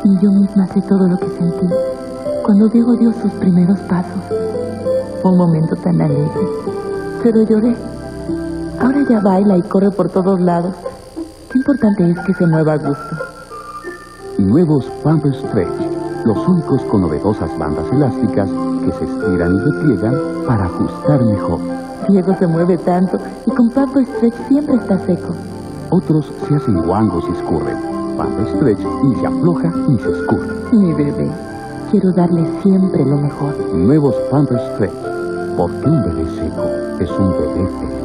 Ni yo misma sé todo lo que sentí cuando Diego dio sus primeros pasos. Fue un momento tan alegre, pero lloré. Ahora ya baila y corre por todos lados. Qué importante es que se mueva a gusto. Nuevos Pampers Stretch, los únicos con novedosas bandas elásticas que se estiran y repliegan para ajustar mejor. Diego se mueve tanto y con Pampers Stretch siempre está seco. Otros se hacen guangos y escurren. Pampers Stretch ni se afloja ni se escurre. Mi bebé, quiero darle siempre lo mejor. Nuevos Pampers Stretch, porque un bebé seco es un bebé feliz.